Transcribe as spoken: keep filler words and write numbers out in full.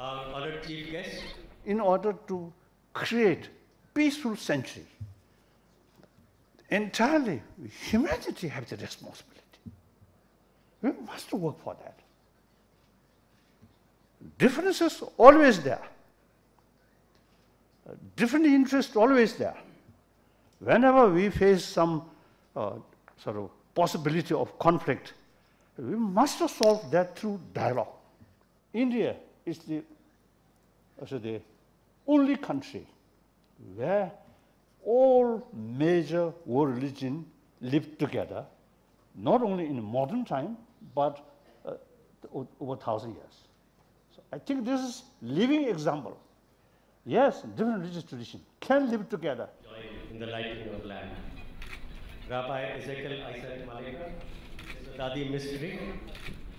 Our honored chief guest. In order to create peaceful century, entirely humanity has the responsibility. We must work for that. Differences always there. Different interests always there. Whenever we face some uh, sort of possibility of conflict, we must solve that through dialogue. India is the, also the only country where all major world religions live together, not only in modern time, but uh, over a thousand years. So I think this is living example. Yes, different religious traditions can live together. In the lighting of land. Rabbi Ezekiel Isaac Malika, Dadi Mystery.